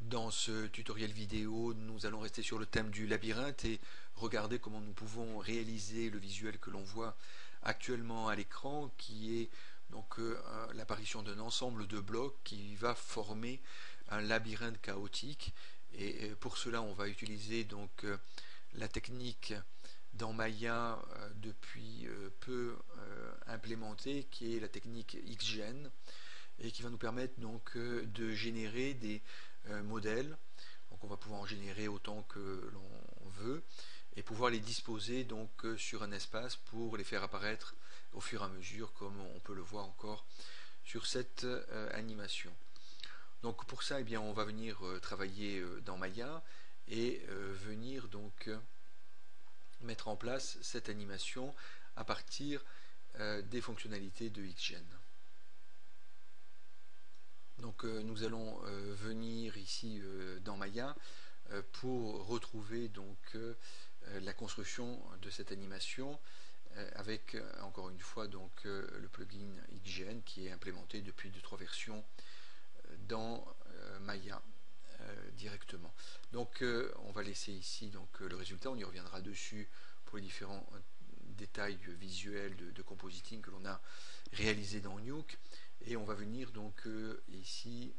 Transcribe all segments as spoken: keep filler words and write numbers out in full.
Dans ce tutoriel vidéo, nous allons rester sur le thème du labyrinthe et regarder comment nous pouvons réaliser le visuel que l'on voit actuellement à l'écran, qui est donc euh, l'apparition d'un ensemble de blocs qui va former un labyrinthe chaotique. Et pour cela, on va utiliser donc euh, la technique dans Maya euh, depuis euh, peu euh, implémentée, qui est la technique XGen, et qui va nous permettre donc euh, de générer des euh, modèles. Donc on va pouvoir en générer autant que l'on veut et pouvoir les disposer donc euh, sur un espace pour les faire apparaître au fur et à mesure, comme on peut le voir encore sur cette euh, animation. Donc pour ça, eh bien, on va venir euh, travailler euh, dans Maya et euh, venir donc euh, mettre en place cette animation à partir euh, des fonctionnalités de XGen. Donc euh, nous allons euh, venir ici euh, dans Maya euh, pour retrouver donc euh, la construction de cette animation euh, avec euh, encore une fois donc euh, le plugin XGen qui est implémenté depuis deux trois versions euh, dans euh, Maya euh, directement. Donc euh, on va laisser ici donc le résultat, on y reviendra dessus pour les différents détails visuels de, de compositing que l'on a réalisé dans Nuke. Et on va venir donc euh, ici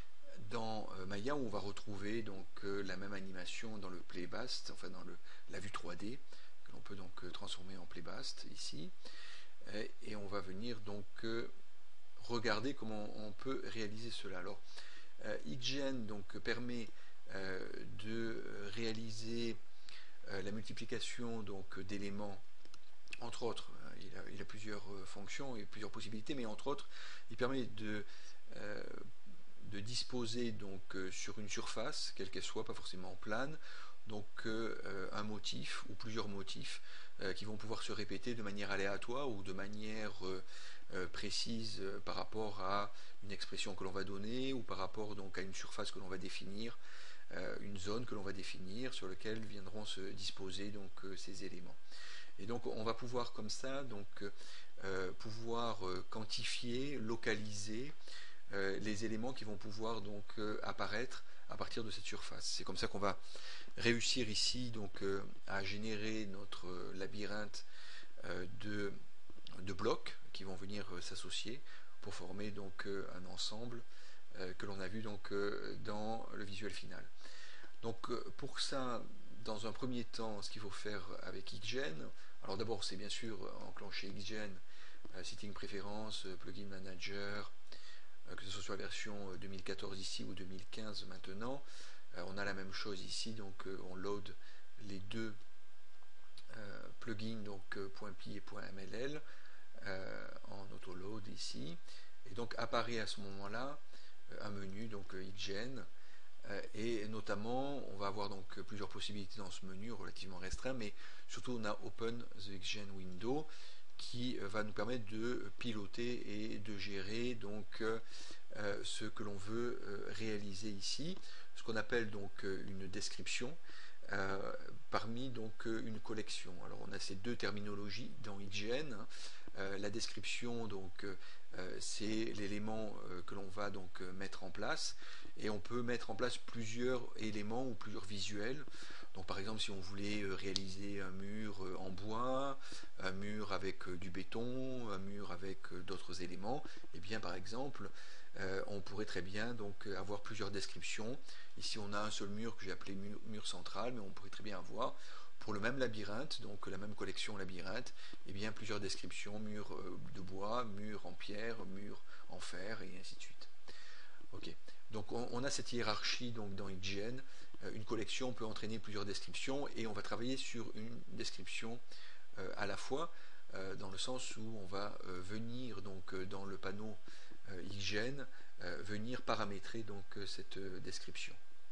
dans euh, Maya où on va retrouver donc euh, la même animation dans le playbast, enfin dans le, la vue trois D que l'on peut donc euh, transformer en playbast ici. Et, et on va venir donc euh, regarder comment on peut réaliser cela. Alors euh, XGen donc permet euh, de réaliser euh, la multiplication donc d'éléments. Entre autres, il a, il a plusieurs fonctions et plusieurs possibilités, mais entre autres, il permet de, euh, de disposer donc euh, sur une surface, quelle qu'elle soit, pas forcément plane, donc euh, un motif ou plusieurs motifs euh, qui vont pouvoir se répéter de manière aléatoire ou de manière euh, euh, précise euh, par rapport à une expression que l'on va donner ou par rapport donc à une surface que l'on va définir, euh, une zone que l'on va définir sur laquelle viendront se disposer donc euh, ces éléments. Et donc on va pouvoir comme ça donc euh, pouvoir euh, quantifier, localiser euh, les éléments qui vont pouvoir donc euh, apparaître à partir de cette surface. C'est comme ça qu'on va réussir ici donc euh, à générer notre labyrinthe euh, de, de blocs qui vont venir euh, s'associer pour former donc euh, un ensemble euh, que l'on a vu donc euh, dans le visuel final. Donc euh, pour ça, dans un premier temps, ce qu'il faut faire avec XGen, alors d'abord c'est bien sûr enclencher XGen, euh, Setting Préférences, Plugin Manager, euh, que ce soit sur la version deux mille quatorze ici ou deux mille quinze maintenant. Euh, on a la même chose ici, donc euh, on load les deux euh, plugins, donc euh, .py et .mll, euh, en autoload ici. Et donc apparaît à ce moment-là euh, un menu, donc euh, XGen. Et notamment, on va avoir donc plusieurs possibilités dans ce menu relativement restreint, mais surtout on a Open the XGen Window qui va nous permettre de piloter et de gérer donc euh, ce que l'on veut euh, réaliser ici, ce qu'on appelle donc une description euh, parmi donc une collection. Alors on a ces deux terminologies dans XGen. Euh, la description donc euh, c'est l'élément euh, que l'on va donc mettre en place, et on peut mettre en place plusieurs éléments ou plusieurs visuels. Donc par exemple si on voulait réaliser un mur en bois, un mur avec du béton, un mur avec d'autres éléments, et bien par exemple euh, on pourrait très bien donc avoir plusieurs descriptions. Ici on a un seul mur que j'ai appelé mur, mur central, mais on pourrait très bien avoir pour le même labyrinthe, donc la même collection labyrinthe, et bien plusieurs descriptions, mur de bois, mur en pierre, mur en fer, et ainsi de suite. Ok. Donc on, on a cette hiérarchie donc dans XGen. Euh, une collection peut entraîner plusieurs descriptions, et on va travailler sur une description euh, à la fois, euh, dans le sens où on va euh, venir donc dans le panneau euh, XGen euh, venir paramétrer donc cette euh, description.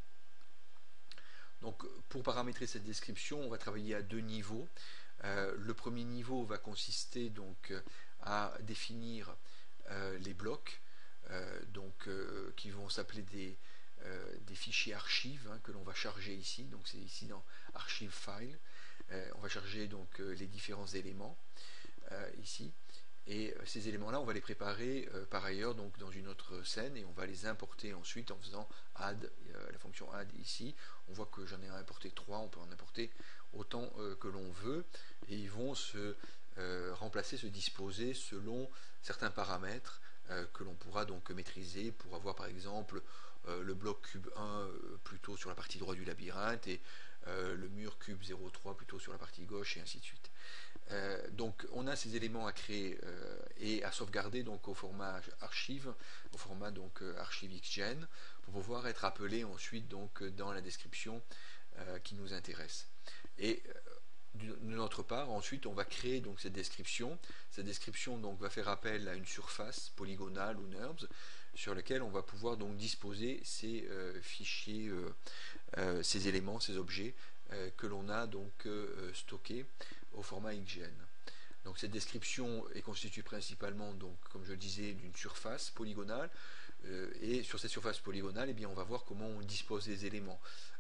Donc pour paramétrer cette description, on va travailler à deux niveaux. Euh, le premier niveau va consister donc à définir euh, les blocs, euh, donc euh, qui vont s'appeler des, euh, des fichiers archives hein, que l'on va charger ici. Donc c'est ici dans Archive File. Euh, on va charger donc euh, les différents éléments euh, ici. Et ces éléments-là, on va les préparer euh, par ailleurs donc dans une autre scène et on va les importer ensuite en faisant add, euh, la fonction add ici. On voit que j'en ai importé trois, on peut en importer autant euh, que l'on veut et ils vont se euh, remplacer, se disposer selon certains paramètres euh, que l'on pourra donc maîtriser pour avoir par exemple euh, le bloc cube un euh, plutôt sur la partie droite du labyrinthe et euh, le mur cube zéro virgule trois plutôt sur la partie gauche et ainsi de suite. Euh, donc on a ces éléments à créer euh, et à sauvegarder donc au format archive, au format donc euh, archive xgen pour pouvoir être appelé ensuite donc dans la description euh, qui nous intéresse. Et euh, de notre part, ensuite on va créer donc cette description. Cette description donc va faire appel à une surface polygonale ou NURBS sur laquelle on va pouvoir donc disposer ces euh, fichiers, euh, euh, ces éléments, ces objets euh, que l'on a donc euh, stockés au format xgen. Donc cette description est constituée principalement, donc, comme je le disais, d'une surface polygonale. Euh, et sur cette surface polygonale, eh bien, on va voir comment on dispose des éléments.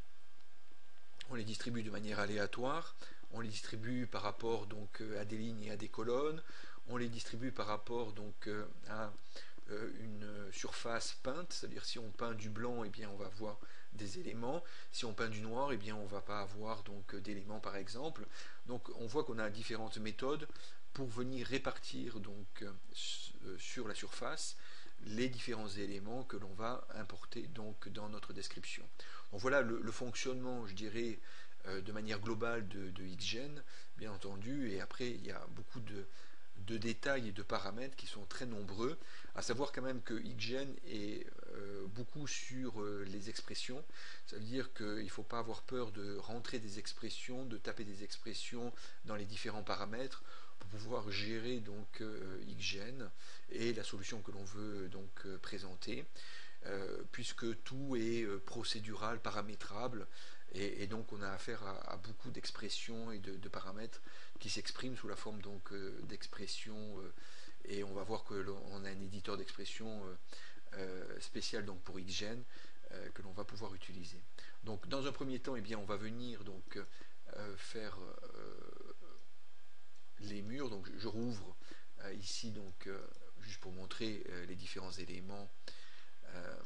On les distribue de manière aléatoire, on les distribue par rapport donc, à des lignes et à des colonnes, on les distribue par rapport donc, à une surface peinte, c'est-à-dire si on peint du blanc, eh bien, on va avoir des éléments. Si on peint du noir, eh bien, on ne va pas avoir donc d'éléments par exemple. Donc on voit qu'on a différentes méthodes pour venir répartir donc sur la surface les différents éléments que l'on va importer donc dans notre description. Donc voilà le, le fonctionnement, je dirais, euh, de manière globale de, de xgen, bien entendu, et après il y a beaucoup de, de détails et de paramètres qui sont très nombreux, à savoir quand même que xgen est euh, beaucoup sur euh, les expressions. Ça veut dire qu'il ne faut pas avoir peur de rentrer des expressions, de taper des expressions dans les différents paramètres pour pouvoir gérer donc euh, xgen et la solution que l'on veut donc euh, présenter, euh, puisque tout est euh, procédural, paramétrable, et, et donc on a affaire à, à beaucoup d'expressions et de, de paramètres qui s'expriment sous la forme donc euh, d'expressions, euh, et on va voir que l'on a un éditeur d'expression euh, euh, spécial donc pour xgen euh, que l'on va pouvoir utiliser. Donc dans un premier temps, eh bien, on va venir donc euh, faire euh, les murs. Donc je rouvre euh, ici donc euh, juste pour montrer euh, les différents éléments. Euh,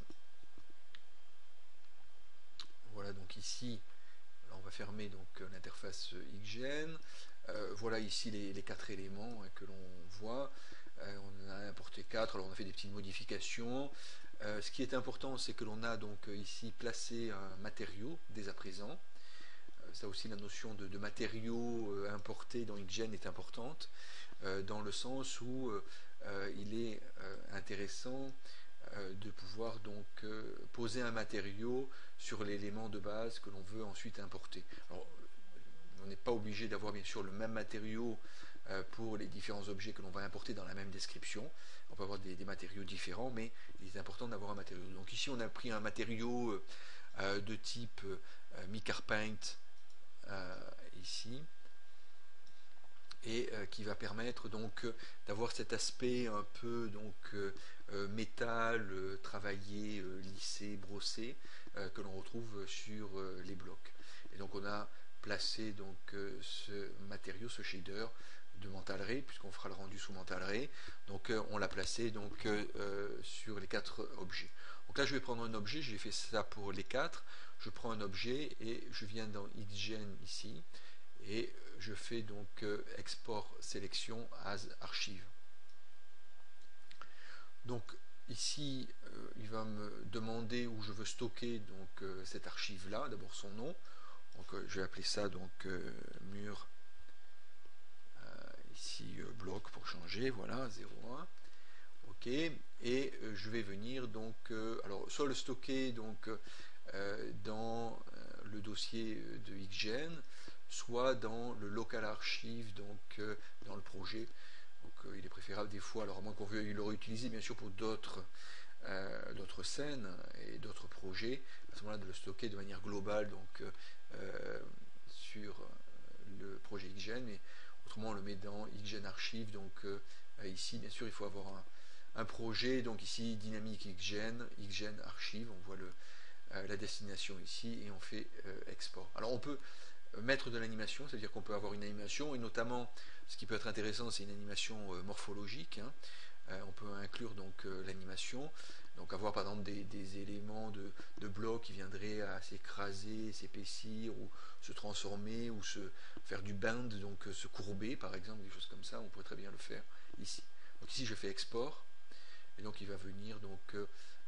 voilà, donc ici on va fermer donc l'interface xgen. Euh, voilà ici les, les quatre éléments hein, que l'on voit. Euh, on en a importé quatre, alors on a fait des petites modifications. Euh, ce qui est important, c'est que l'on a donc ici placé un matériau dès à présent. Euh, ça aussi, la notion de, de matériaux euh, importés dans xgen est importante, euh, dans le sens où euh, il est euh, intéressant euh, de pouvoir donc euh, poser un matériau sur l'élément de base que l'on veut ensuite importer. Alors, on n'est pas obligé d'avoir bien sûr le même matériau euh, pour les différents objets que l'on va importer dans la même description. On peut avoir des, des matériaux différents, mais il est important d'avoir un matériau. Donc ici, on a pris un matériau euh, de type euh, MiCarPaint euh, ici, et euh, qui va permettre donc euh, d'avoir cet aspect un peu donc euh, euh, métal, euh, travaillé, euh, lissé, brossé, euh, que l'on retrouve sur euh, les blocs. Et donc on a placé donc euh, ce matériau, ce shader de Mental Ray, puisqu'on fera le rendu sous Mental Ray. Donc euh, on l'a placé donc euh, sur les quatre objets. Donc là je vais prendre un objet, j'ai fait ça pour les quatre. Je prends un objet et je viens dans xgen ici et je fais donc euh, export sélection as archive. Donc ici euh, il va me demander où je veux stocker donc euh, cette archive là, d'abord son nom. Donc euh, je vais appeler ça donc euh, mur euh, ici euh, bloc pour changer, voilà zéro un. Ok, et euh, je vais venir donc euh, alors soit le stocker donc euh, dans euh, le dossier de xgen, soit dans le local archive, donc euh, dans le projet. Donc euh, il est préférable des fois, alors à moins qu'on veuille le réutiliser bien sûr pour d'autres euh, d'autres scènes et d'autres projets, à ce moment-là de le stocker de manière globale donc euh, sur le projet xgen, mais autrement on le met dans xgen archive. Donc euh, ici bien sûr il faut avoir un, un projet, donc ici dynamique xgen, xgen archive, on voit le, euh, la destination ici et on fait euh, export. Alors on peut mettre de l'animation, c'est-à-dire qu'on peut avoir une animation, et notamment, ce qui peut être intéressant, c'est une animation euh, morphologique. Hein. Euh, on peut inclure donc euh, l'animation, donc avoir par exemple des, des éléments de, de blocs qui viendraient à s'écraser, s'épaissir, ou se transformer, ou se faire du bend, donc euh, se courber par exemple, des choses comme ça, on pourrait très bien le faire ici. Donc ici je fais export, et donc il va venir donc euh,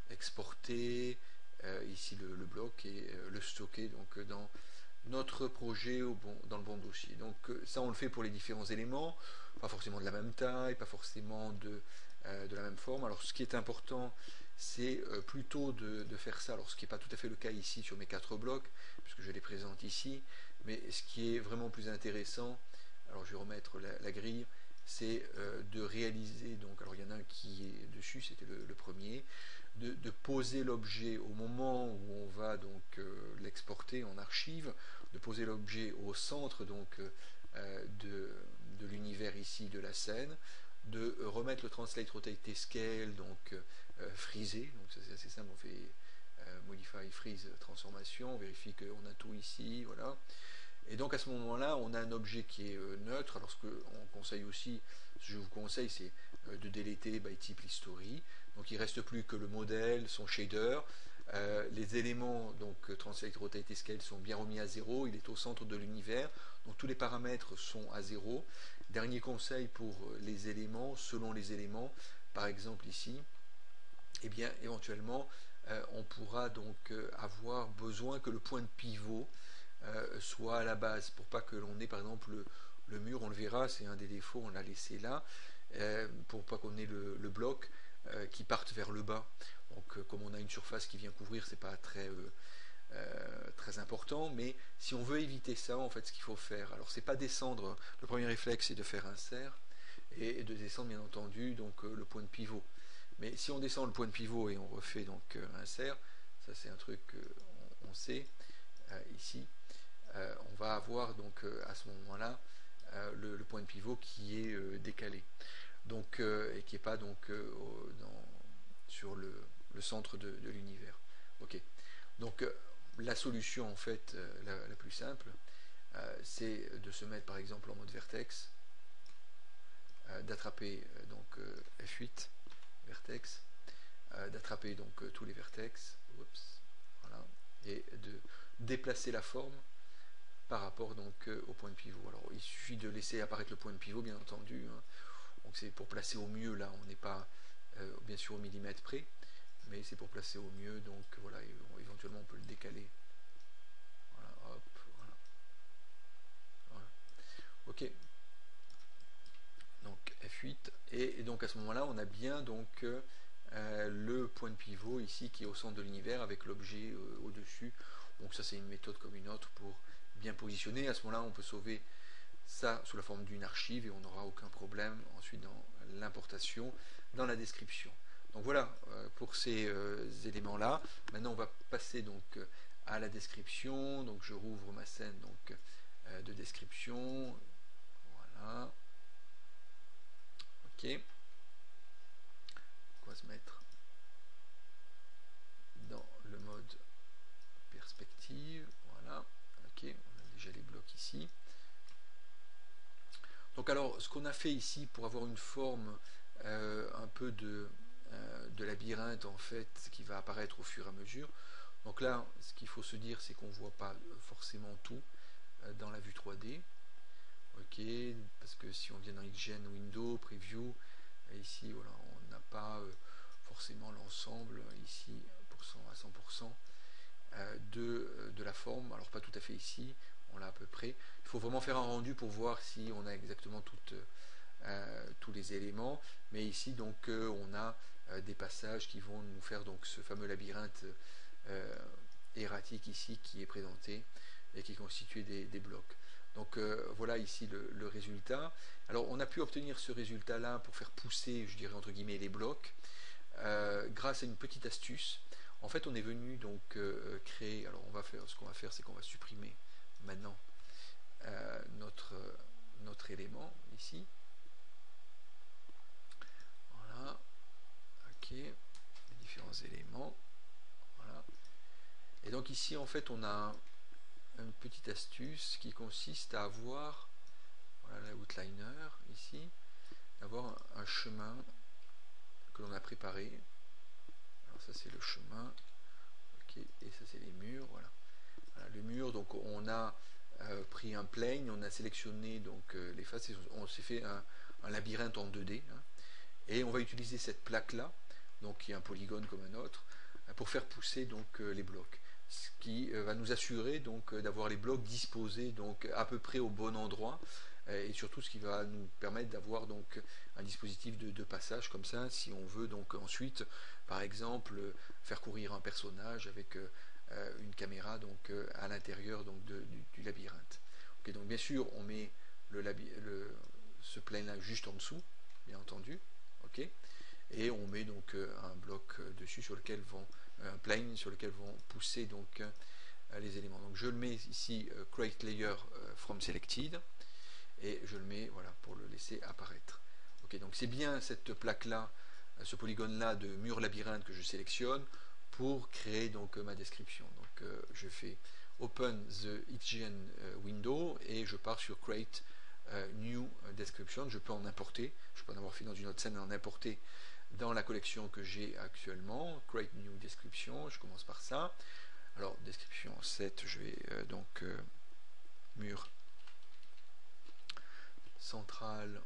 exporter euh, ici le, le bloc et euh, le stocker donc dans notre projet au bon, dans le bon dossier. Donc ça on le fait pour les différents éléments, pas forcément de la même taille, pas forcément de, euh, de la même forme. Alors ce qui est important, c'est euh, plutôt de, de faire ça, alors ce qui n'est pas tout à fait le cas ici sur mes quatre blocs, puisque je les présente ici, mais ce qui est vraiment plus intéressant, alors je vais remettre la, la grille, c'est euh, de réaliser, donc alors il y en a un qui est dessus, c'était le, le premier, de, de poser l'objet au moment où on va donc euh, l'exporter en archive, de poser l'objet au centre donc euh, de, de l'univers ici de la scène, de remettre le translate rotate et scale donc euh, frisé, donc ça c'est assez simple, on fait euh, modify freeze transformation, on vérifie qu'on a tout ici, voilà. Et donc à ce moment-là, on a un objet qui est euh, neutre. Alors ce qu'on conseille aussi, ce que je vous conseille, c'est euh, de déléter by type history. Donc il ne reste plus que le modèle, son shader. Euh, les éléments, donc translate, rotate et scale, sont bien remis à zéro. Il est au centre de l'univers. Donc tous les paramètres sont à zéro. Dernier conseil pour les éléments, selon les éléments, par exemple ici, eh bien éventuellement euh, on pourra donc euh, avoir besoin que le point de pivot euh, soit à la base, pour pas que l'on ait par exemple le, le mur, on le verra, c'est un des défauts, on l'a laissé là, euh, pour pas qu'on ait le, le bloc euh, qui parte vers le bas. Donc euh, comme on a une surface qui vient couvrir, c'est pas très euh, euh, très important, mais si on veut éviter ça, en fait ce qu'il faut faire, alors c'est pas descendre, le premier réflexe c'est de faire un serre, et de descendre bien entendu donc euh, le point de pivot. Mais si on descend le point de pivot et on refait donc euh, un serre, ça c'est un truc qu'on on sait euh, ici, euh, on va avoir donc euh, à ce moment-là euh, le, le point de pivot qui est euh, décalé, donc euh, et qui n'est pas donc euh, dans, sur le, le centre de, de l'univers. Ok. Donc euh, la solution en fait euh, la, la, plus simple, euh, c'est de se mettre par exemple en mode vertex, euh, d'attraper euh, donc euh, F huit vertex, euh, d'attraper donc euh, tous les vertex, oups, voilà, et de déplacer la forme par rapport donc euh, au point de pivot. Alors il suffit de laisser apparaître le point de pivot bien entendu, hein. Donc c'est pour placer au mieux, là on n'est pas euh, bien sûr au millimètre près, mais c'est pour placer au mieux, donc voilà, et, bon, éventuellement on peut le décaler. Voilà, hop, voilà. Voilà. Ok. Donc F huit, et, et donc à ce moment-là on a bien donc euh, le point de pivot ici qui est au centre de l'univers avec l'objet euh, au-dessus. Donc ça c'est une méthode comme une autre pour bien positionner. À ce moment-là on peut sauver ça sous la forme d'une archive et on n'aura aucun problème ensuite dans l'importation, dans la description. Donc voilà euh, pour ces euh, éléments là. Maintenant on va passer donc à la description. Donc je rouvre ma scène donc euh, de description. Voilà. Ok. On va se mettre dans le mode perspective. Voilà. Ok. On a déjà les blocs ici. Donc alors, ce qu'on a fait ici pour avoir une forme euh, un peu de, euh, de labyrinthe en fait, qui va apparaître au fur et à mesure. Donc là, ce qu'il faut se dire, c'est qu'on ne voit pas forcément tout euh, dans la vue trois D. Ok, parce que si on vient dans XGen Window, Preview, ici, voilà, on n'a pas euh, forcément l'ensemble ici pour cent à cent pour cent euh, de, de la forme. Alors pas tout à fait ici, on l'a à peu près. Il faut vraiment faire un rendu pour voir si on a exactement toutes, euh, tous les éléments. Mais ici, donc, euh, on a euh, des passages qui vont nous faire donc ce fameux labyrinthe euh, erratique ici qui est présenté et qui est constitué des, des blocs. Donc euh, voilà ici le, le résultat. Alors on a pu obtenir ce résultat là pour faire pousser, je dirais entre guillemets, les blocs euh, grâce à une petite astuce. En fait on est venu donc euh, créer, alors on va faire, ce qu'on va faire c'est qu'on va supprimer maintenant euh, notre, notre élément ici. Voilà, ok, les différents éléments. Voilà. Et donc ici en fait on a une petite astuce qui consiste à avoir, voilà l'outliner ici, avoir un, un chemin que l'on a préparé. Alors ça c'est le chemin, ok, et ça c'est les murs, voilà. Voilà le mur, donc on a euh, pris un plane, on a sélectionné donc euh, les faces, et on s'est fait un, un labyrinthe en deux D, hein, et on va utiliser cette plaque là, donc qui est un polygone comme un autre, pour faire pousser donc euh, les blocs, ce qui euh, va nous assurer donc euh, d'avoir les blocs disposés donc à peu près au bon endroit, euh, et surtout ce qui va nous permettre d'avoir donc un dispositif de, de passage comme ça, si on veut donc ensuite par exemple faire courir un personnage avec euh, une caméra donc euh, à l'intérieur donc de, du, du labyrinthe. Okay, donc bien sûr on met le, le ce plane là juste en dessous, bien entendu, ok, et on met donc euh, un bloc euh, dessus sur lequel vont un plane sur lequel vont pousser donc euh, les éléments. Donc je le mets ici euh, create layer euh, from selected, et je le mets voilà pour le laisser apparaître. Ok, donc c'est bien cette plaque là, ce polygone là de mur labyrinthe que je sélectionne pour créer donc ma description. Donc euh, je fais open the xgen window et je pars sur create uh, new description. Je peux en importer, je peux en avoir fait dans une autre scène, en importer dans la collection que j'ai actuellement. Create new description, je commence par ça. Alors description sept, je vais euh, donc euh, mur central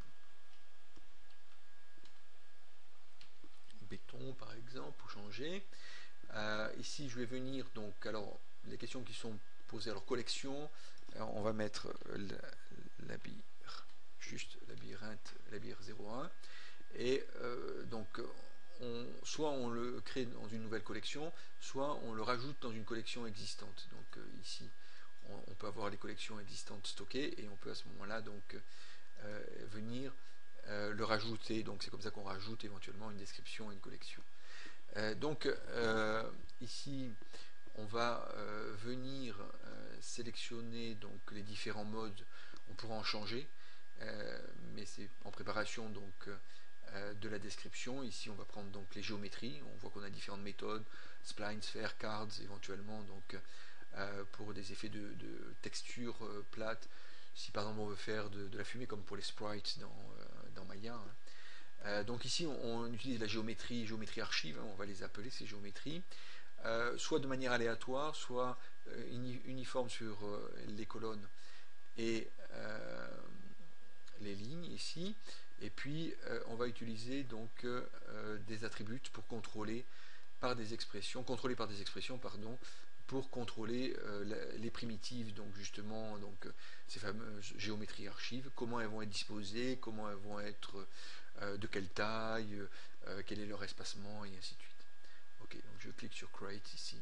béton par exemple pour changer. Euh, ici je vais venir donc alors les questions qui sont posées, alors collection, alors, on va mettre labyrinthe, juste labyrinthe, labyrinthe zéro un, et euh, donc on, soit on le crée dans une nouvelle collection, soit on le rajoute dans une collection existante. Donc euh, ici on, on peut avoir les collections existantes stockées et on peut à ce moment là donc euh, venir euh, le rajouter. Donc c'est comme ça qu'on rajoute éventuellement une description à une collection. Euh, donc euh, ici on va euh, venir euh, sélectionner donc les différents modes. On pourra en changer, euh, mais c'est en préparation donc euh, de la description. Ici on va prendre donc les géométries. On voit qu'on a différentes méthodes, spline, sphère, cards éventuellement, donc euh, pour des effets de, de texture euh, plate. Si par exemple on veut faire de, de la fumée comme pour les sprites dans, euh, dans Maya, hein. Euh, donc ici on, on utilise la géométrie, géométrie archive, hein, on va les appeler ces géométries, euh, soit de manière aléatoire, soit euh, uni, uniforme sur euh, les colonnes et euh, les lignes ici, et puis euh, on va utiliser donc euh, des attributs pour contrôler par des expressions, contrôler par des expressions, pardon, pour contrôler euh, la, les primitives, donc justement donc ces fameuses géométries archives, comment elles vont être disposées, comment elles vont être euh, de quelle taille, euh, quel est leur espacement, et ainsi de suite. Ok, donc je clique sur create ici.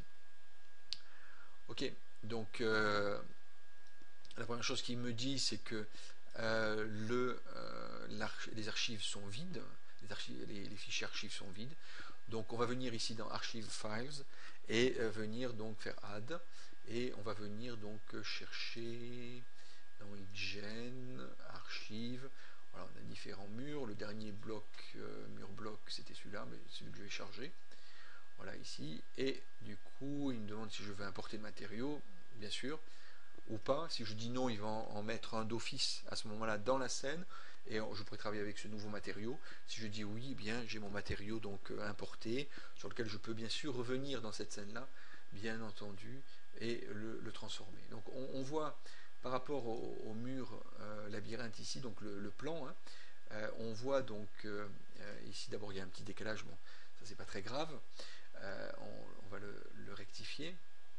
Ok, donc euh, la première chose qu'il me dit, c'est que euh, le, euh, les archives sont vides, les, archives, les, les fichiers archives sont vides. Donc on va venir ici dans Archive Files et euh, venir donc faire Add, et on va venir donc chercher dans Xgen, Archive. Voilà, on a différents murs. Le dernier bloc, euh, mur bloc, c'était celui-là, mais celui que je vais charger. Voilà ici. Et du coup, il me demande si je veux importer le matériau, bien sûr, ou pas. Si je dis non, il va en mettre un d'office à ce moment-là dans la scène, et je pourrais travailler avec ce nouveau matériau. Si je dis oui, eh bien j'ai mon matériau donc euh, importé, sur lequel je peux bien sûr revenir dans cette scène-là, bien entendu, et le, le transformer. Donc on, on voit par rapport au, au mur euh, labyrinthe ici, donc le, le plan, hein, euh, on voit donc euh, ici d'abord il y a un petit décalage, bon, ça c'est pas très grave, euh, on, on va le, le rectifier.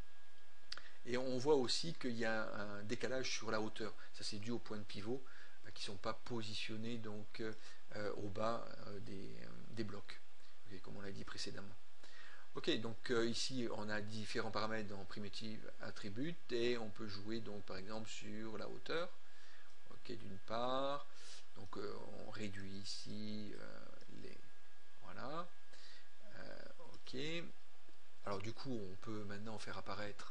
Et on voit aussi qu'il y a un décalage sur la hauteur. Ça c'est dû aux points de pivot euh, qui ne sont pas positionnés donc euh, au bas euh, des, euh, des blocs, okay, comme on l'a dit précédemment. Ok, donc euh, ici on a différents paramètres dans Primitive Attribute, et on peut jouer donc par exemple sur la hauteur. Ok, d'une part, donc euh, on réduit ici euh, les, voilà. Euh, ok. Alors du coup on peut maintenant faire apparaître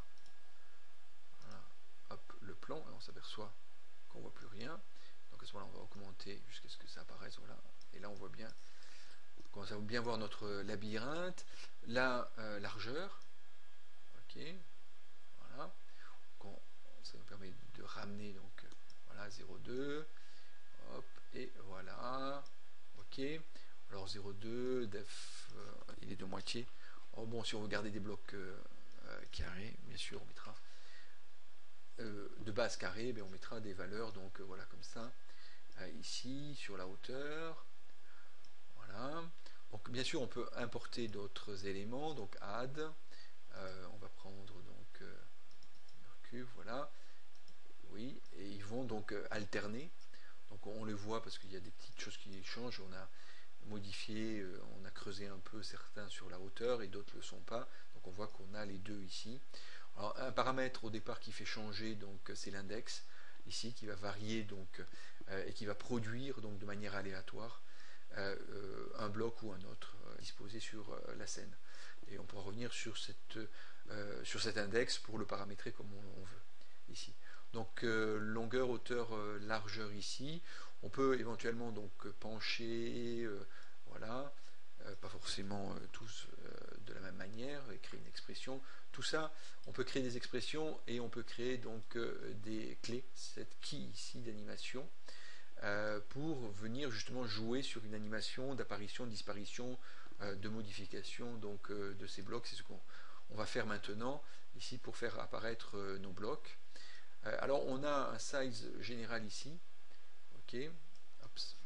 le plan, et on s'aperçoit qu'on voit plus rien. Donc à ce moment-là, on va augmenter jusqu'à ce que ça apparaisse, voilà. Et là, on voit bien, on commence à bien voir notre labyrinthe, la euh, largeur, ok, voilà. On ça nous permet de ramener donc voilà zéro virgule deux, hop, et voilà, ok. Alors zéro virgule deux, def, euh, il est de moitié. Oh, bon, si on veut garder des blocs euh, euh, carrés, bien sûr, on mettra euh, de base carré, ben on mettra des valeurs, donc euh, voilà, comme ça, euh, ici, sur la hauteur, voilà. Donc bien sûr, on peut importer d'autres éléments, donc add, euh, on va prendre donc euh, cube, voilà, oui, et ils vont donc euh, alterner, donc on le voit parce qu'il y a des petites choses qui changent, on a modifié, euh, on a creusé un peu certains sur la hauteur et d'autres ne le sont pas, donc on voit qu'on a les deux ici. Alors, un paramètre au départ qui fait changer, donc c'est l'index ici qui va varier donc euh, et qui va produire donc de manière aléatoire euh, euh, un bloc ou un autre euh, disposé sur euh, la scène. Et on pourra revenir sur cette euh, sur cet index pour le paramétrer comme on, on veut ici. Donc euh, longueur, hauteur, euh, largeur ici. On peut éventuellement donc pencher, euh, voilà, euh, pas forcément euh, tous euh, de la même manière, et créer une expression. Tout ça, on peut créer des expressions et on peut créer donc euh, des clés, cette key ici d'animation, euh, pour venir justement jouer sur une animation d'apparition, de disparition, euh, de modification donc euh, de ces blocs. C'est ce qu'on on va faire maintenant ici pour faire apparaître euh, nos blocs. Euh, alors on a un size général ici, ok, Ops.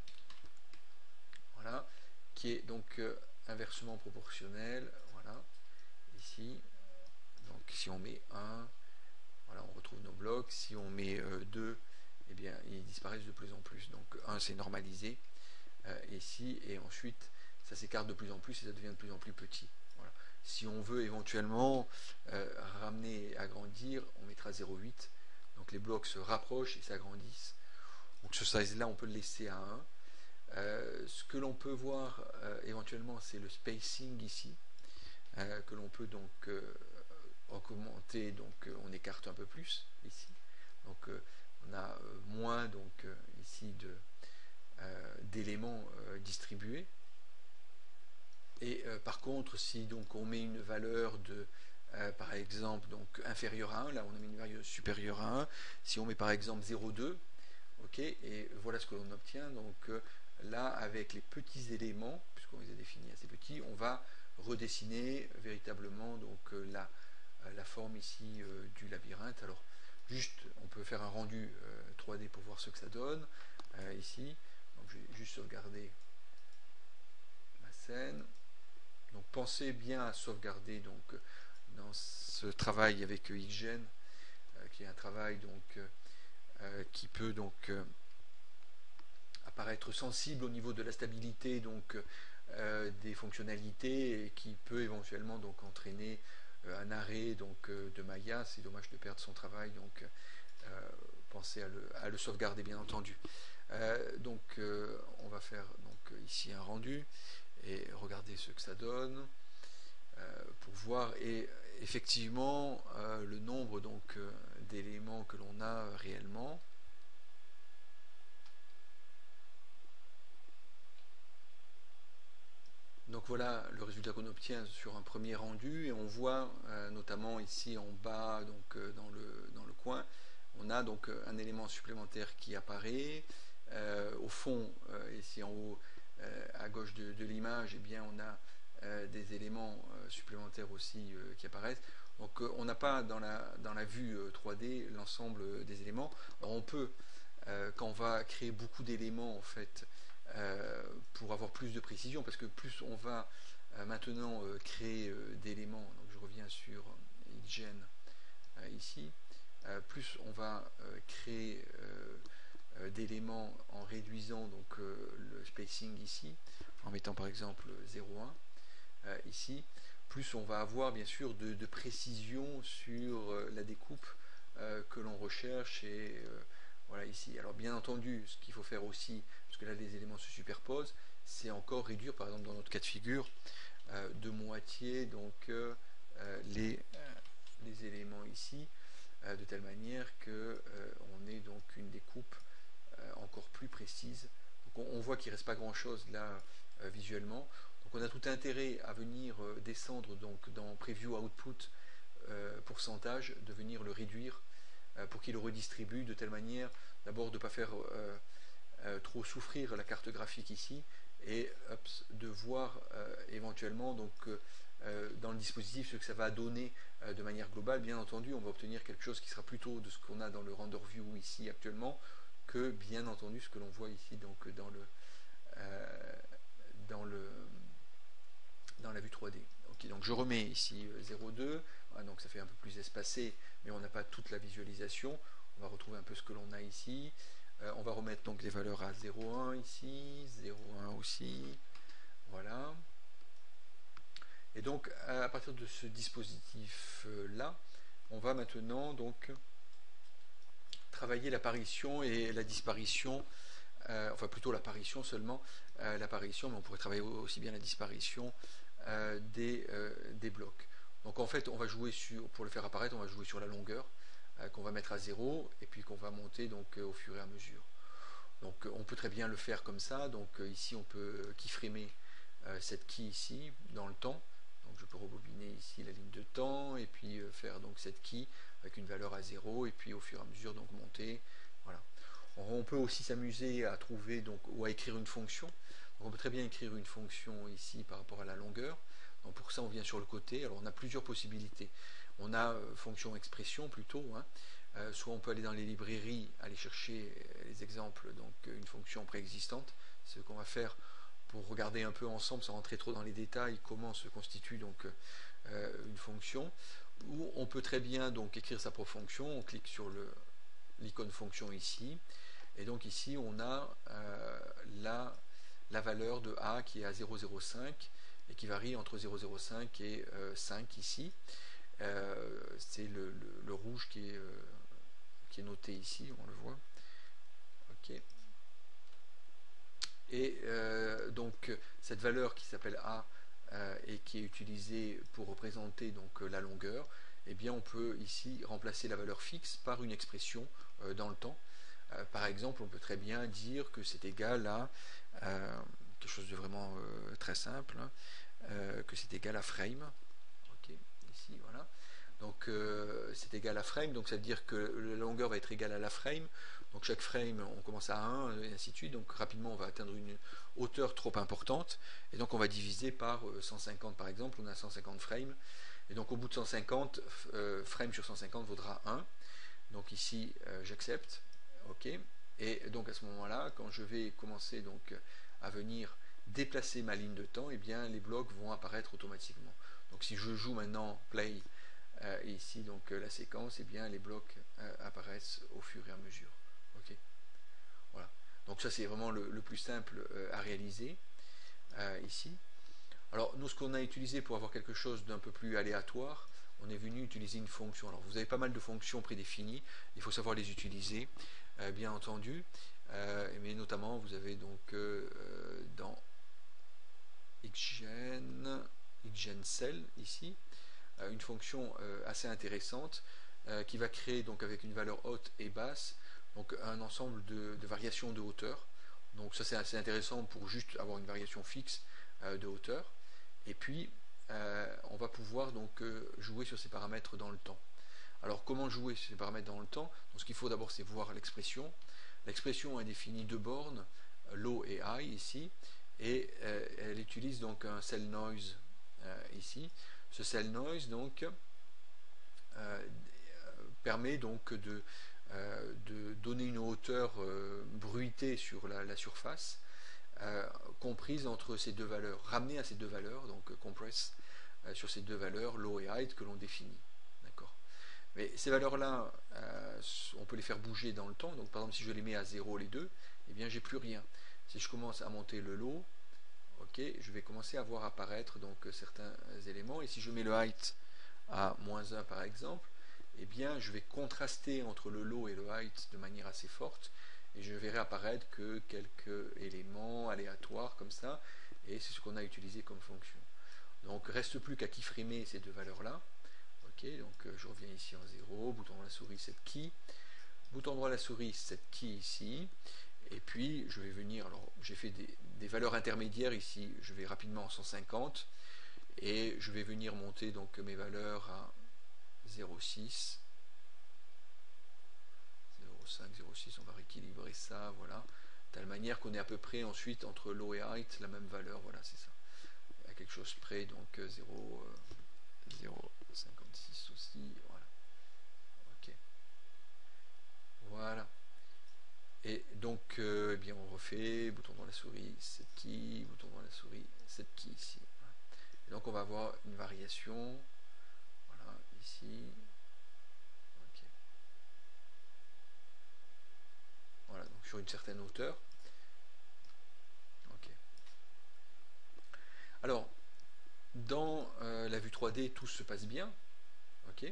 Voilà, qui est donc euh, inversement proportionnel, voilà, ici. Donc si on met un, voilà, on retrouve nos blocs. Si on met euh, deux, eh bien ils disparaissent de plus en plus. Donc un c'est normalisé euh, ici, et ensuite ça s'écarte de plus en plus et ça devient de plus en plus petit. Voilà. Si on veut éventuellement euh, ramener et agrandir, on mettra zéro virgule huit. Donc les blocs se rapprochent et s'agrandissent. Donc ce size là on peut le laisser à un. Euh, ce que l'on peut voir euh, éventuellement, c'est le spacing ici, euh, que l'on peut donc euh, augmenter, donc euh, on écarte un peu plus ici. Donc euh, on a euh, moins donc euh, ici de euh, d'éléments euh, distribués. Et euh, par contre, si donc on met une valeur de euh, par exemple donc inférieure à un, là on a mis une valeur supérieure à un. Si on met par exemple zéro virgule deux, ok, et voilà ce que l'on obtient. Donc euh, là, avec les petits éléments, puisqu'on les a définis assez petits, on va redessiner véritablement donc euh, la, la forme ici euh, du labyrinthe. Alors juste, on peut faire un rendu euh, trois D pour voir ce que ça donne euh, ici. Donc je vais juste sauvegarder ma scène. Donc pensez bien à sauvegarder donc dans ce travail avec Xgen, euh, qui est un travail donc euh, qui peut donc euh, apparaître sensible au niveau de la stabilité donc euh, des fonctionnalités, et qui peut éventuellement donc entraîner euh, un arrêt donc euh, de Maya. C'est dommage de perdre son travail, donc euh, pensez à le, à le sauvegarder bien entendu. Euh, donc euh, on va faire donc ici un rendu et regarder ce que ça donne euh, pour voir, et effectivement euh, le nombre donc euh, d'éléments que l'on a réellement. Donc voilà le résultat qu'on obtient sur un premier rendu, et on voit euh, notamment ici en bas, donc euh, dans, le, dans le coin, on a donc euh, un élément supplémentaire qui apparaît. Euh, au fond, euh, ici en haut, euh, à gauche de, de l'image, eh bien on a euh, des éléments euh, supplémentaires aussi euh, qui apparaissent. Donc euh, on n'a pas dans la, dans la vue euh, trois D l'ensemble des éléments. Alors on peut, euh, quand on va créer beaucoup d'éléments en fait, Euh, pour avoir plus de précision, parce que plus on va euh, maintenant euh, créer euh, d'éléments, donc je reviens sur Xgen euh, ici, euh, plus on va euh, créer euh, euh, d'éléments en réduisant donc euh, le spacing ici, en mettant par exemple zéro virgule un euh, ici, plus on va avoir bien sûr de, de précision sur euh, la découpe euh, que l'on recherche, et euh, voilà ici. Alors bien entendu, ce qu'il faut faire aussi, parce que là les éléments se superposent, c'est encore réduire, par exemple dans notre cas de figure, euh, de moitié donc euh, les, euh, les éléments ici, euh, de telle manière que euh, on ait donc une découpe euh, encore plus précise. Donc on, on voit qu'il ne reste pas grand chose là euh, visuellement. Donc on a tout intérêt à venir euh, descendre donc dans Preview Output euh, pourcentage, de venir le réduire euh, pour qu'il redistribue de telle manière, d'abord de ne pas faire euh, euh, trop souffrir la carte graphique ici, et hop, de voir euh, éventuellement donc, euh, dans le dispositif ce que ça va donner euh, de manière globale. Bien entendu, on va obtenir quelque chose qui sera plutôt de ce qu'on a dans le render view ici actuellement, que bien entendu ce que l'on voit ici donc, dans, le, euh, dans, le, dans la vue trois D. Okay, donc je remets ici zéro virgule deux, ah, donc ça fait un peu plus espacé, mais on n'a pas toute la visualisation. On va retrouver un peu ce que l'on a ici. Euh, on va remettre donc les valeurs à zéro virgule un ici, zéro virgule un aussi. Voilà. Et donc à partir de ce dispositif là, on va maintenant donc travailler l'apparition et la disparition, euh, enfin plutôt l'apparition seulement, euh, l'apparition, mais on pourrait travailler aussi bien la disparition euh, des, euh, des blocs. Donc en fait, on va jouer sur, pour le faire apparaître, on va jouer sur la longueur euh, qu'on va mettre à zéro et puis qu'on va monter donc euh, au fur et à mesure. Donc on peut très bien le faire comme ça. Donc euh, ici, on peut keyframer euh, cette key ici dans le temps. Donc je peux rebobiner ici la ligne de temps et puis euh, faire donc cette key avec une valeur à zéro et puis au fur et à mesure donc monter. Voilà. On peut aussi s'amuser à trouver donc ou à écrire une fonction. Donc on peut très bien écrire une fonction ici par rapport à la longueur. Donc pour ça on vient sur le côté. Alors on a plusieurs possibilités. On a euh, fonction expression plutôt. Hein. Euh, soit on peut aller dans les librairies, aller chercher les exemples, donc une fonction préexistante. C'est ce qu'on va faire pour regarder un peu ensemble, sans rentrer trop dans les détails, comment se constitue donc euh, une fonction. Ou on peut très bien donc écrire sa propre fonction. On clique sur le l'icône fonction ici, et donc ici on a euh, la, la valeur de A qui est à zéro virgule zéro cinq et qui varie entre zéro virgule zéro cinq et euh, cinq ici. Euh, c'est le, le, le rouge qui est, euh, qui est noté ici, on le voit. Ok. Et euh, donc cette valeur qui s'appelle A euh, et qui est utilisée pour représenter donc la longueur, eh bien on peut ici remplacer la valeur fixe par une expression euh, dans le temps. Euh, par exemple, on peut très bien dire que c'est égal à euh, quelque chose de vraiment euh, très simple, hein, euh, que c'est égal à frame. Ok, ici, voilà. Donc euh, c'est égal à frame, donc ça veut dire que la longueur va être égale à la frame. Donc chaque frame, on commence à un, et ainsi de suite. Donc rapidement, on va atteindre une hauteur trop importante. Et donc on va diviser par cent cinquante par exemple. On a cent cinquante frames. Et donc au bout de cent cinquante, euh, frame sur cent cinquante vaudra un. Donc ici, euh, j'accepte. OK. Et donc à ce moment-là, quand je vais commencer donc à venir déplacer ma ligne de temps, eh bien les blocs vont apparaître automatiquement. Donc si je joue maintenant play euh, et ici donc la séquence, eh bien les blocs euh, apparaissent au fur et à mesure. OK. Voilà. Donc ça c'est vraiment le, le plus simple euh, à réaliser euh, ici. Alors nous ce qu'on a utilisé pour avoir quelque chose d'un peu plus aléatoire, on est venu utiliser une fonction. Alors vous avez pas mal de fonctions prédéfinies, il faut savoir les utiliser, euh, bien entendu, euh, mais notamment vous avez donc euh, dans xgen, xgencell ici, euh, une fonction euh, assez intéressante euh, qui va créer donc avec une valeur haute et basse donc un ensemble de, de variations de hauteur. Donc ça c'est assez intéressant pour juste avoir une variation fixe euh, de hauteur. Et puis euh, on va pouvoir donc euh, jouer sur ces paramètres dans le temps. Alors comment jouer sur ces paramètres dans le temps? Donc ce qu'il faut d'abord c'est voir l'expression. L'expression a défini deux bornes, low et high ici, et euh, elle utilise donc un cell noise euh, ici. Ce cell noise donc euh, permet donc de, euh, de donner une hauteur euh, bruitée sur la, la surface, euh, comprise entre ces deux valeurs, ramenée à ces deux valeurs, donc euh, compress euh, sur ces deux valeurs, low et high, que l'on définit. D'accord. Mais ces valeurs-là, euh, on peut les faire bouger dans le temps. Donc par exemple, si je les mets à zéro les deux, eh bien j'ai plus rien. Si je commence à monter le low, ok, je vais commencer à voir apparaître donc certains éléments. Et si je mets le height à moins un par exemple, eh bien je vais contraster entre le low et le height de manière assez forte. Et je verrai apparaître que quelques éléments aléatoires comme ça. Et c'est ce qu'on a utilisé comme fonction. Donc reste plus qu'à keyframer ces deux valeurs-là. Ok, donc euh, je reviens ici en zéro, bouton droit de la souris, cette key, bouton droit de la souris, cette key ici, et puis je vais venir, alors j'ai fait des, des valeurs intermédiaires ici, je vais rapidement en cent cinquante, et je vais venir monter donc mes valeurs à zéro virgule six, zéro virgule cinq, zéro virgule six, on va rééquilibrer ça, voilà, de telle manière qu'on est à peu près ensuite entre low et height la même valeur, voilà, c'est ça, à quelque chose près, donc zéro virgule cinquante-six aussi, voilà, ok, voilà. Et donc, euh, eh bien, on refait, bouton dans la souris, set key, bouton dans la souris, set key ici. Voilà. Et donc, on va avoir une variation, voilà, ici. Okay. Voilà, donc sur une certaine hauteur. Ok. Alors, dans euh, la vue trois D, tout se passe bien. Ok.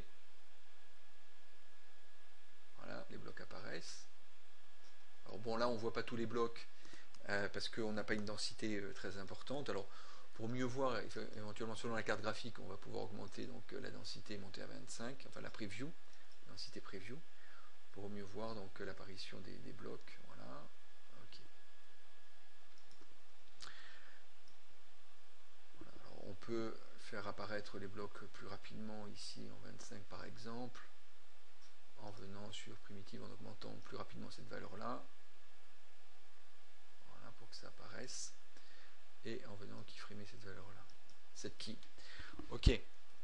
Voilà, les blocs apparaissent. Alors bon, là, on ne voit pas tous les blocs euh, parce qu'on n'a pas une densité euh, très importante. Alors, pour mieux voir, éventuellement selon la carte graphique, on va pouvoir augmenter donc la densité, monter à vingt-cinq, enfin la preview, densité preview, pour mieux voir donc l'apparition des, des blocs. Voilà. Ok. Voilà. Alors, on peut faire apparaître les blocs plus rapidement ici en vingt-cinq par exemple, en venant sur primitive, en augmentant plus rapidement cette valeur là. Voilà, pour que ça apparaisse. Et en venant keyframer cette valeur là. Cette key. Ok.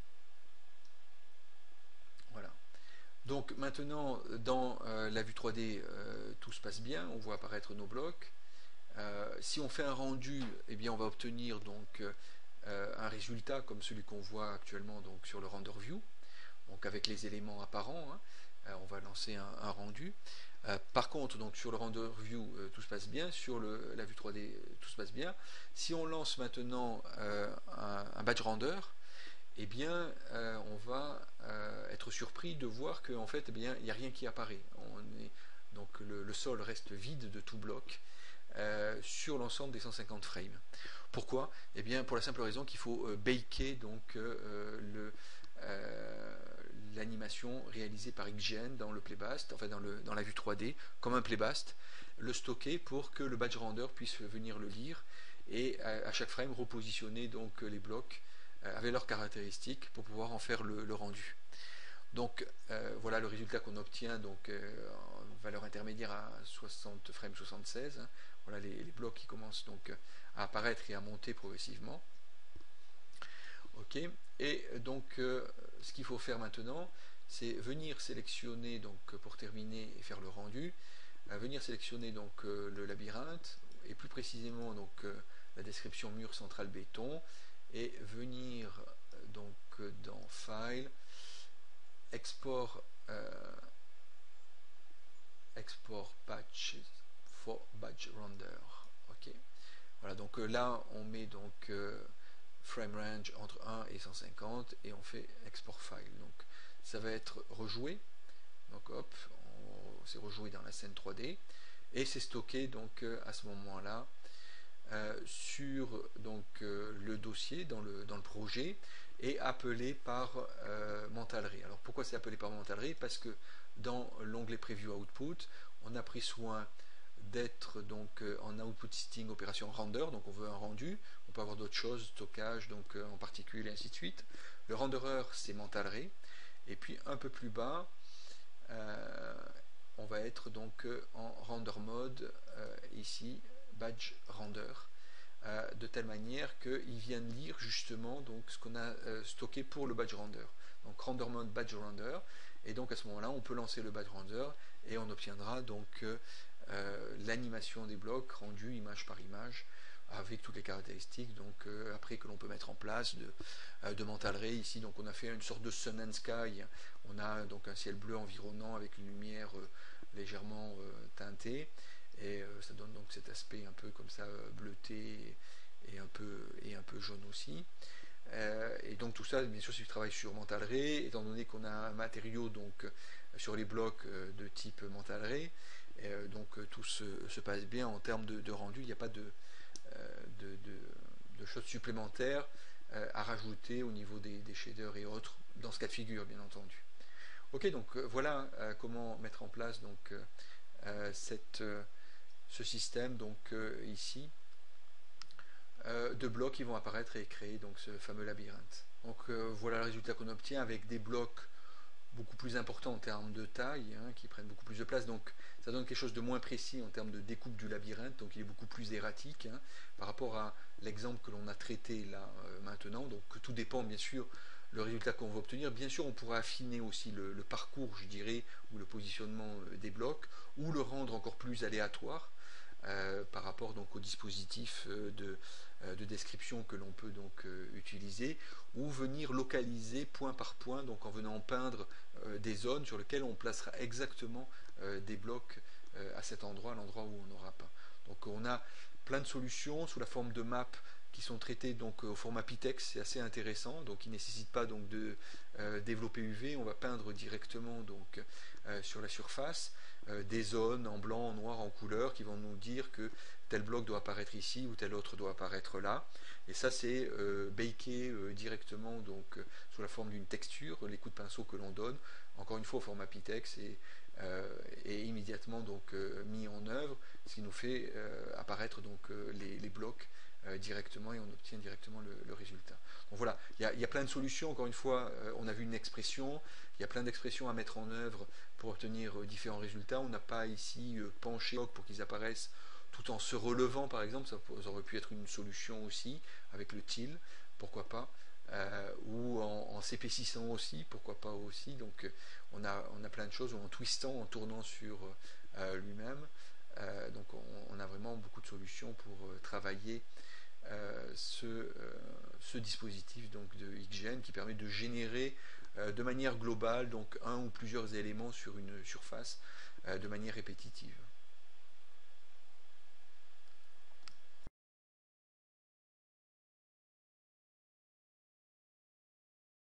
Voilà. Donc maintenant, dans euh, la vue trois D, euh, tout se passe bien, on voit apparaître nos blocs. Euh, si on fait un rendu, eh bien, on va obtenir donc euh, un résultat comme celui qu'on voit actuellement donc, sur le render view, donc avec les éléments apparents. Hein. Euh, on va lancer un, un rendu. Euh, par contre, donc, sur le render view, euh, tout se passe bien. Sur le, la vue trois D, euh, tout se passe bien. Si on lance maintenant euh, un, un batch render, eh bien, euh, on va euh, être surpris de voir qu'en fait, eh bien, il n'y a rien qui apparaît. On est, donc le, le sol reste vide de tout bloc euh, sur l'ensemble des cent cinquante frames. Pourquoi? Eh bien, pour la simple raison qu'il faut euh, baker donc euh, le euh, l'animation réalisée par X G N dans le playbast, enfin dans, le, dans la vue trois D, comme un playbast, le stocker pour que le batch render puisse venir le lire et à, à chaque frame repositionner donc les blocs avec leurs caractéristiques pour pouvoir en faire le, le rendu. Donc euh, voilà le résultat qu'on obtient donc euh, en valeur intermédiaire à soixante frames soixante-seize. Hein. Voilà les, les, blocs qui commencent donc à apparaître et à monter progressivement. Ok. Et donc euh, ce qu'il faut faire maintenant, c'est venir sélectionner donc pour terminer et faire le rendu, euh, venir sélectionner donc euh, le labyrinthe et plus précisément donc euh, la description mur central béton et venir donc dans File, Export, euh, Export Batches for Batch Render. Ok. Voilà, donc euh, là on met donc euh, frame range entre un et cent cinquante et on fait Export File. Donc ça va être rejoué. Donc hop, c'est rejoué dans la scène trois D et c'est stocké donc euh, à ce moment-là. Euh, sur donc, euh, le dossier dans le, dans le projet et appelé par euh, Mental-Ray. Alors pourquoi c'est appelé par Mental-Ray? Parce que dans l'onglet Preview Output, on a pris soin d'être donc euh, en output string opération render, donc on veut un rendu, on peut avoir d'autres choses, stockage donc euh, en particulier, et ainsi de suite. Le renderer c'est Mental-Ray, et puis un peu plus bas, euh, on va être donc euh, en render mode euh, ici badge render euh, de telle manière qu'il vienne lire justement donc ce qu'on a euh, stocké pour le badge render. Donc render mode badge render, et donc à ce moment là on peut lancer le badge render et on obtiendra donc euh, euh, l'animation des blocs rendue image par image avec toutes les caractéristiques donc euh, après que l'on peut mettre en place de, euh, de Mental-Ray. Ici donc on a fait une sorte de sun and sky, on a donc un ciel bleu environnant avec une lumière euh, légèrement euh, teintée et euh, ça donne donc cet aspect un peu comme ça euh, bleuté et un peu, et un peu jaune aussi. Euh, et donc tout ça bien sûr c'est du travail sur Mental-Ray, étant donné qu'on a un matériau donc euh, sur les blocs euh, de type Mental-Ray, euh, donc euh, tout se, se, passe bien en termes de, de rendu, il n'y a pas de, euh, de, de, de choses supplémentaires euh, à rajouter au niveau des, des shaders et autres dans ce cas de figure bien entendu. Ok, donc euh, voilà euh, comment mettre en place donc euh, cette euh, ce système donc euh, ici euh, de blocs qui vont apparaître et créer donc ce fameux labyrinthe. Donc euh, voilà le résultat qu'on obtient avec des blocs beaucoup plus importants en termes de taille, hein, qui prennent beaucoup plus de place. Donc ça donne quelque chose de moins précis en termes de découpe du labyrinthe, donc il est beaucoup plus erratique, hein, par rapport à l'exemple que l'on a traité là euh, maintenant. Donc tout dépend bien sûr le résultat qu'on va obtenir. Bien sûr, on pourra affiner aussi le, le parcours, je dirais, ou le positionnement euh, des blocs, ou le rendre encore plus aléatoire. Euh, par rapport donc au dispositif euh, de, euh, de description que l'on peut donc euh, utiliser, ou venir localiser point par point, donc en venant peindre euh, des zones sur lesquelles on placera exactement euh, des blocs euh, à cet endroit, à l'endroit où on n'aura pas. Donc on a plein de solutions sous la forme de maps qui sont traitées donc au format Pitex, c'est assez intéressant, donc il ne nécessite pas donc de euh, développer U V, on va peindre directement donc euh, sur la surface euh, des zones en blanc, en noir, en couleur qui vont nous dire que tel bloc doit apparaître ici ou tel autre doit apparaître là. Et ça c'est euh, baké euh, directement donc euh, sous la forme d'une texture, les coups de pinceau que l'on donne, encore une fois au format Pitex et, euh, et immédiatement donc euh, mis en œuvre, ce qui nous fait euh, apparaître donc euh, les, les blocs euh, directement et on obtient directement le, le résultat. Donc voilà, il y, y a plein de solutions, encore une fois, euh, on a vu une expression, il y a plein d'expressions à mettre en œuvre pour obtenir euh, différents résultats. On n'a pas ici euh, penché pour qu'ils apparaissent tout en se relevant, par exemple, ça, ça aurait pu être une solution aussi, avec le til, pourquoi pas, euh, ou en, en s'épaississant aussi, pourquoi pas aussi. Donc euh, on, a, on a plein de choses, ou en twistant, en tournant sur euh, lui-même. Euh, donc on, on, a vraiment beaucoup de solutions pour euh, travailler euh, ce, euh, ce dispositif donc, de X G N qui permet de générer euh, de manière globale donc un ou plusieurs éléments sur une surface euh, de manière répétitive.